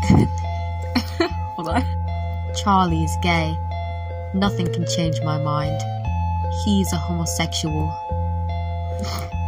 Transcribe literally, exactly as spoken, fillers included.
Hold on. Charlie is gay. Nothing can change my mind. He's a homosexual.